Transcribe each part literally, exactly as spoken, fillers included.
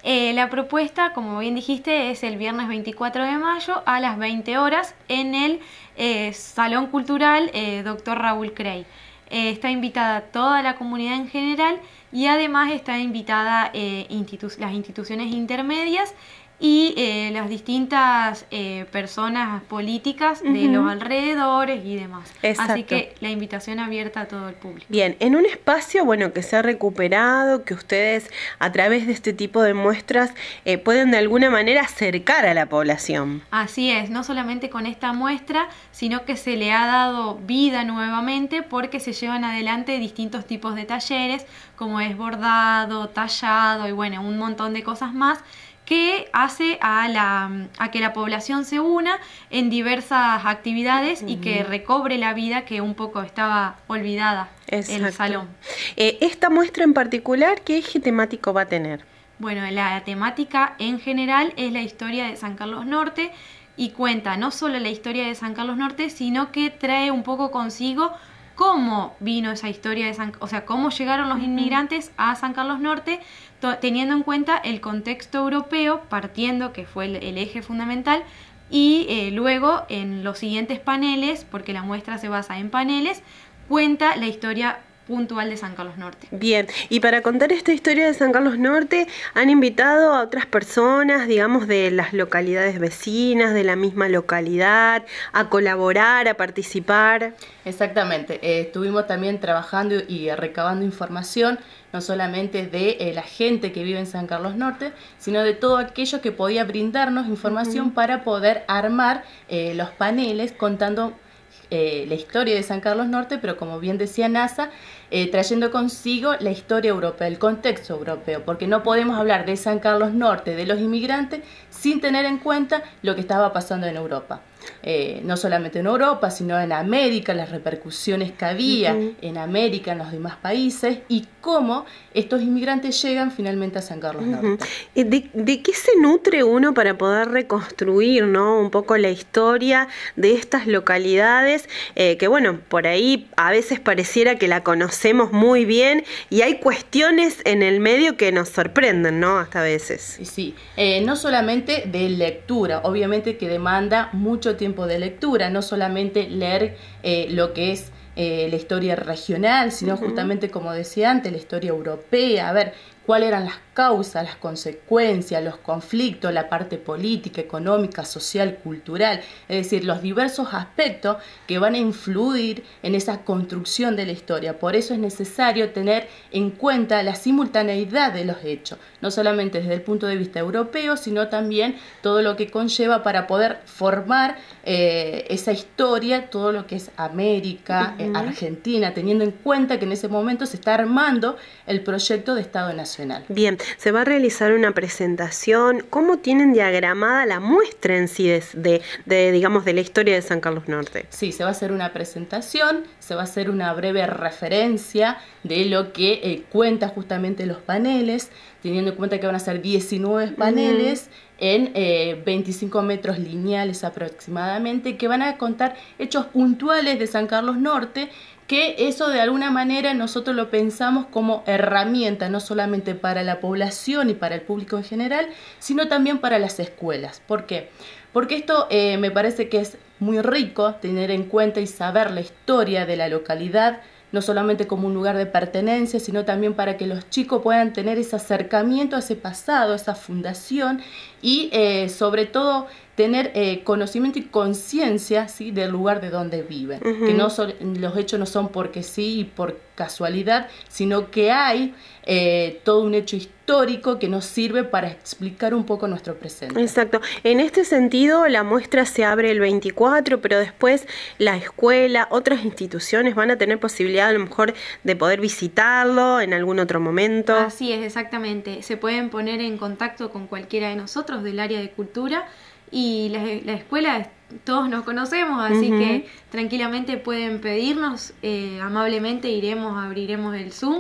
Eh, la propuesta, como bien dijiste, es el viernes veinticuatro de mayo a las veinte horas en el eh, Salón Cultural eh, doctor Raúl Crey. Eh, está invitada toda la comunidad en general y además está invitada eh, institu las instituciones intermedias y eh, las distintas eh, personas políticas uh-huh. de los alrededores y demás. Exacto. Así que la invitación abierta a todo el público. Bien, en un espacio bueno que se ha recuperado, que ustedes a través de este tipo de muestras eh, pueden de alguna manera acercar a la población. Así es, no solamente con esta muestra, sino que se le ha dado vida nuevamente porque se llevan adelante distintos tipos de talleres, como es bordado, tallado y bueno, un montón de cosas más, que hace a, la, a que la población se una en diversas actividades uh-huh. y que recobre la vida que un poco estaba olvidada en el salón. Eh, esta muestra en particular, ¿qué eje temático va a tener? Bueno, la temática en general es la historia de San Carlos Norte y cuenta no solo la historia de San Carlos Norte, sino que trae un poco consigo cómo vino esa historia de San, o sea, cómo llegaron los inmigrantes a San Carlos Norte, teniendo en cuenta el contexto europeo, partiendo que fue el, el eje fundamental, y eh, luego en los siguientes paneles, porque la muestra se basa en paneles, cuenta la historia puntual de San Carlos Norte. Bien, y para contar esta historia de San Carlos Norte han invitado a otras personas, digamos, de las localidades vecinas, de la misma localidad, a colaborar, a participar. Exactamente, eh, estuvimos también trabajando y recabando información, no solamente de eh, la gente que vive en San Carlos Norte, sino de todo aquello que podía brindarnos información uh-huh. para poder armar eh, los paneles contando Eh, la historia de San Carlos Norte, pero como bien decía NASA, eh, trayendo consigo la historia europea, el contexto europeo, porque no podemos hablar de San Carlos Norte, de los inmigrantes, sin tener en cuenta lo que estaba pasando en Europa. Eh, no solamente en Europa, sino en América, las repercusiones que había uh-huh. en América, en los demás países, y cómo estos inmigrantes llegan finalmente a San Carlos Norte. Uh-huh. ¿De, ¿De qué se nutre uno para poder reconstruir, ¿no? un poco la historia de estas localidades? Eh, que bueno, por ahí a veces pareciera que la conocemos muy bien y hay cuestiones en el medio que nos sorprenden, ¿no? Hasta a veces. Sí, eh, no solamente de lectura, obviamente que demanda mucho tiempo de lectura, no solamente leer eh, lo que es eh, la historia regional, sino uh-huh. justamente, como decía antes, la historia europea, a ver cuáles eran las causas, las consecuencias, los conflictos, la parte política, económica, social, cultural, es decir, los diversos aspectos que van a influir en esa construcción de la historia. Por eso es necesario tener en cuenta la simultaneidad de los hechos, no solamente desde el punto de vista europeo, sino también todo lo que conlleva para poder formar eh, esa historia, todo lo que es América, uh-huh. eh, Argentina, teniendo en cuenta que en ese momento se está armando el proyecto de Estado Nacional. Bien, se va a realizar una presentación. ¿Cómo tienen diagramada la muestra en sí de, de, de, digamos, de la historia de San Carlos Norte? Sí, se va a hacer una presentación, se va a hacer una breve referencia de lo que eh, cuenta justamente los paneles, teniendo en cuenta que van a ser diecinueve paneles uh-huh. en eh, veinticinco metros lineales aproximadamente, que van a contar hechos puntuales de San Carlos Norte, que eso de alguna manera nosotros lo pensamos como herramienta, no solamente para la población y para el público en general, sino también para las escuelas. ¿Por qué? Porque esto eh, me parece que es muy rico tener en cuenta y saber la historia de la localidad, no solamente como un lugar de pertenencia, sino también para que los chicos puedan tener ese acercamiento a ese pasado, a esa fundación y eh, sobre todo tener eh, conocimiento y conciencia, ¿sí?, del lugar de donde viven. Uh-huh. Que no son, los hechos no son porque sí y por casualidad, sino que hay eh, todo un hecho histórico que nos sirve para explicar un poco nuestro presente. Exacto. En este sentido, la muestra se abre el veinticuatro, pero después la escuela, otras instituciones van a tener posibilidad a lo mejor de poder visitarlo en algún otro momento. Así es, exactamente. Se pueden poner en contacto con cualquiera de nosotros del área de cultura y la, la escuela todos nos conocemos, así uh-huh. que tranquilamente pueden pedirnos, eh, amablemente iremos, abriremos el Zoom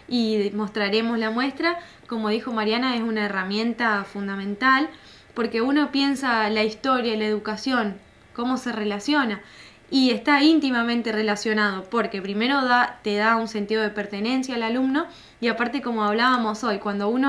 y mostraremos la muestra. Como dijo Mariana, es una herramienta fundamental porque uno piensa la historia, la educación, cómo se relaciona y está íntimamente relacionado porque primero da, te da un sentido de pertenencia al alumno y aparte, como hablábamos hoy, cuando uno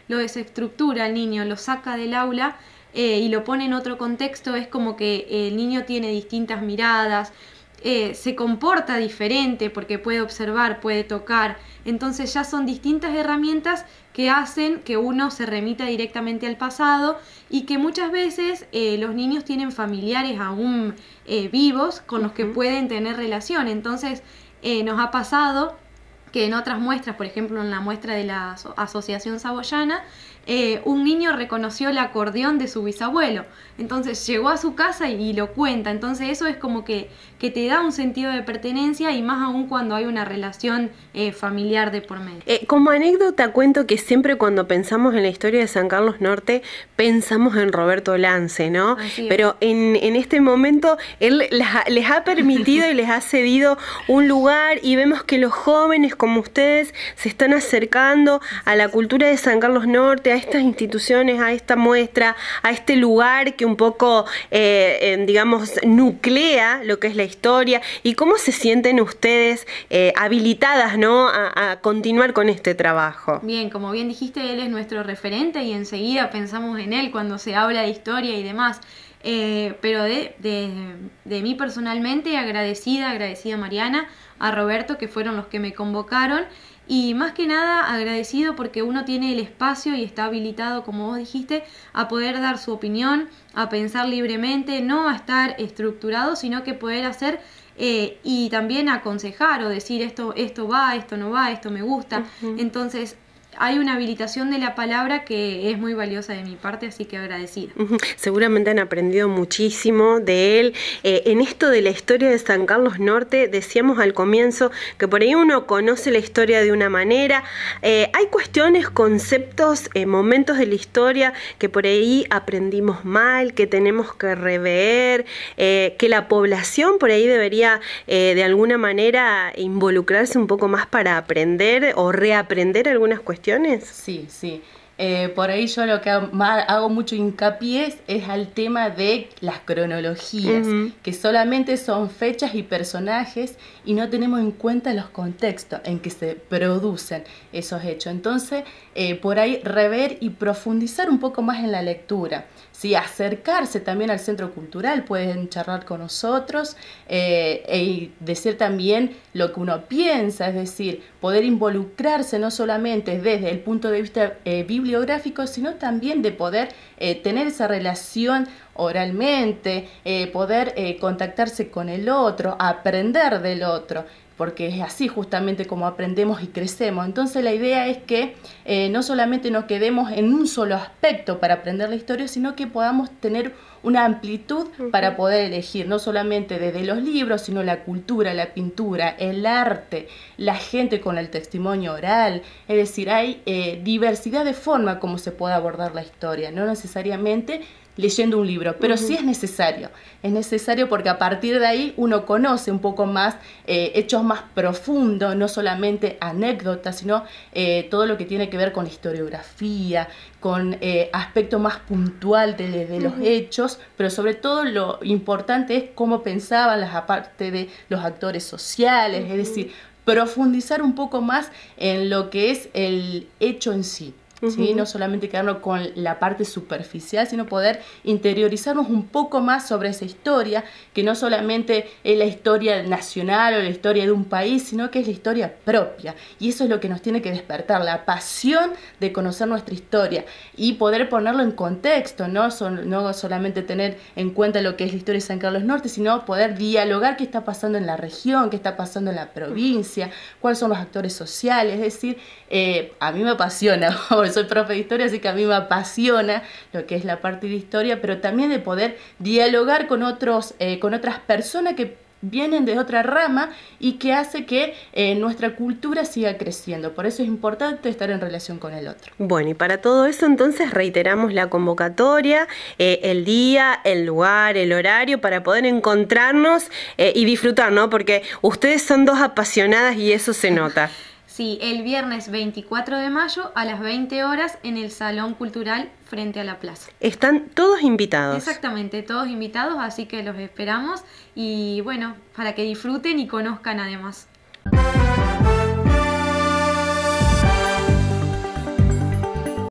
lo desestructura al niño, lo saca del aula eh, y lo pone en otro contexto, es como que el niño tiene distintas miradas, eh, se comporta diferente porque puede observar, puede tocar, entonces ya son distintas herramientas que hacen que uno se remita directamente al pasado y que muchas veces eh, los niños tienen familiares aún eh, vivos con los que pueden tener relación, entonces eh, nos ha pasado que en otras muestras, por ejemplo en la muestra de la aso- Asociación Saboyana, eh, un niño reconoció el acordeón de su bisabuelo, entonces llegó a su casa y, y lo cuenta, entonces eso es como que, que te da un sentido de pertenencia y más aún cuando hay una relación eh, familiar de por medio. Eh, como anécdota cuento que siempre cuando pensamos en la historia de San Carlos Norte pensamos en Roberto Lance, ¿no? Así es. Pero en, en este momento él les ha, les ha permitido y les ha cedido un lugar y vemos que los jóvenes como ustedes se están acercando a la cultura de San Carlos Norte, a estas instituciones, a esta muestra, a este lugar que un poco, eh, eh, digamos, nuclea lo que es la historia. ¿Y cómo se sienten ustedes eh, habilitadas, ¿no?, a, a continuar con este trabajo? Bien, como bien dijiste, él es nuestro referente y enseguida pensamos en él cuando se habla de historia y demás. Eh, pero de, de, de mí personalmente, agradecida, agradecida a Mariana, a Roberto, que fueron los que me convocaron, y más que nada agradecido porque uno tiene el espacio y está habilitado, como vos dijiste, a poder dar su opinión, a pensar libremente, no a estar estructurado, sino que poder hacer eh, y también aconsejar o decir esto, esto va, esto no va, esto me gusta. Uh-huh. Entonces hay una habilitación de la palabra que es muy valiosa de mi parte, así que agradecida. Uh-huh. Seguramente han aprendido muchísimo de él. Eh, en esto de la historia de San Carlos Norte, decíamos al comienzo que por ahí uno conoce la historia de una manera. Eh, hay cuestiones, conceptos, eh, momentos de la historia que por ahí aprendimos mal, que tenemos que rever, eh, que la población por ahí debería eh, de alguna manera involucrarse un poco más para aprender o reaprender algunas cuestiones. Sí, sí. Eh, por ahí yo lo que hago, más, hago mucho hincapié es, es al tema de las cronologías, uh-huh. que solamente son fechas y personajes y no tenemos en cuenta los contextos en que se producen esos hechos. Entonces, eh, por ahí rever y profundizar un poco más en la lectura. Sí, acercarse también al centro cultural, pueden charlar con nosotros eh, y decir también lo que uno piensa, es decir, poder involucrarse no solamente desde el punto de vista eh, bibliográfico, sino también de poder eh, tener esa relación oralmente, eh, poder eh, contactarse con el otro, aprender del otro, porque es así justamente como aprendemos y crecemos. Entonces la idea es que eh, no solamente nos quedemos en un solo aspecto para aprender la historia, sino que podamos tener una amplitud uh-huh. para poder elegir, no solamente desde los libros, sino la cultura, la pintura, el arte, la gente con el testimonio oral. Es decir, hay eh, diversidad de formas como se puede abordar la historia, no necesariamente leyendo un libro, pero uh-huh. sí es necesario, es necesario porque a partir de ahí uno conoce un poco más eh, hechos más profundos, no solamente anécdotas, sino eh, todo lo que tiene que ver con la historiografía, con eh, aspecto más puntual de, de los uh-huh. hechos, pero sobre todo lo importante es cómo pensaban las aparte de los actores sociales, uh-huh. es decir, profundizar un poco más en lo que es el hecho en sí. ¿Sí? Uh-huh. No solamente quedarnos con la parte superficial, sino poder interiorizarnos un poco más sobre esa historia, que no solamente es la historia nacional o la historia de un país, sino que es la historia propia. Y eso es lo que nos tiene que despertar, la pasión de conocer nuestra historia y poder ponerlo en contexto, no, Son, no solamente tener en cuenta lo que es la historia de San Carlos Norte, sino poder dialogar qué está pasando en la región, qué está pasando en la provincia, cuáles son los actores sociales. Es decir, eh, a mí me apasiona, soy profe de historia, así que a mí me apasiona lo que es la parte de historia, pero también de poder dialogar con otros, eh, con otras personas que vienen de otra rama y que hace que eh, nuestra cultura siga creciendo. Por eso es importante estar en relación con el otro. Bueno, y para todo eso entonces reiteramos la convocatoria, eh, el día, el lugar, el horario, para poder encontrarnos eh, y disfrutar, ¿no? Porque ustedes son dos apasionadas y eso se nota. Sí, el viernes veinticuatro de mayo a las veinte horas en el Salón Cultural frente a la plaza. Están todos invitados. Exactamente, todos invitados, así que los esperamos y bueno, para que disfruten y conozcan además.